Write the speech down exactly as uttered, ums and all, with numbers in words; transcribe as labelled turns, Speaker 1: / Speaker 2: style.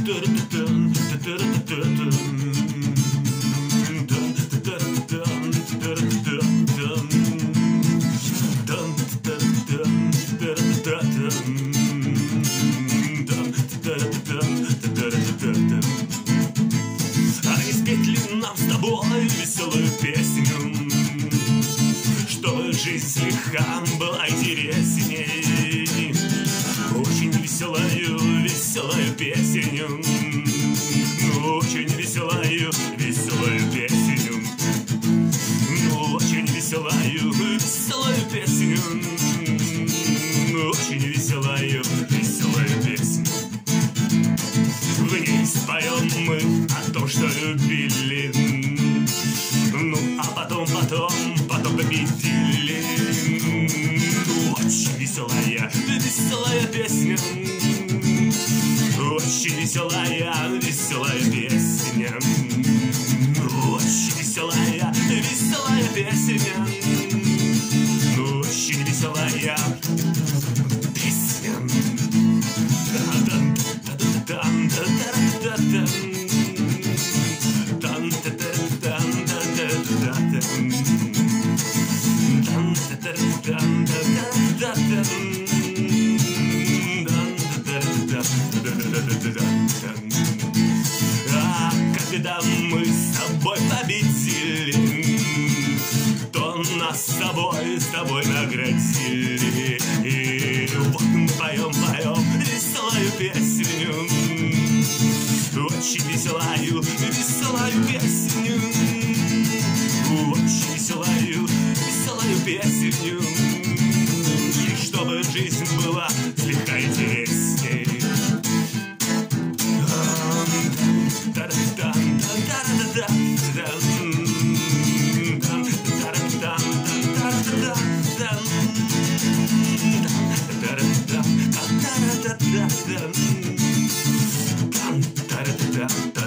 Speaker 1: спеть ли нам с тобой веселую песню, чтобы жизнь слегка была интересней? Очень веселую, веселую песню, очень веселую, веселую песню, очень веселую, веселую песню, очень веселую, веселую песню. В ней споем мы о том, что любили, ну а потом, потом, потом победили. Очень веселая, веселая песня, очень веселая, веселая песня, очень веселая, веселая песня, очень веселая песня. А когда мы с тобой победили, то нас с тобой, с тобой наградили. И вот мы поем, поем веселую песню, очень веселую, веселую песню, очень веселую, веселую песню, и чтобы жизнь была слегка интересней. Da da da da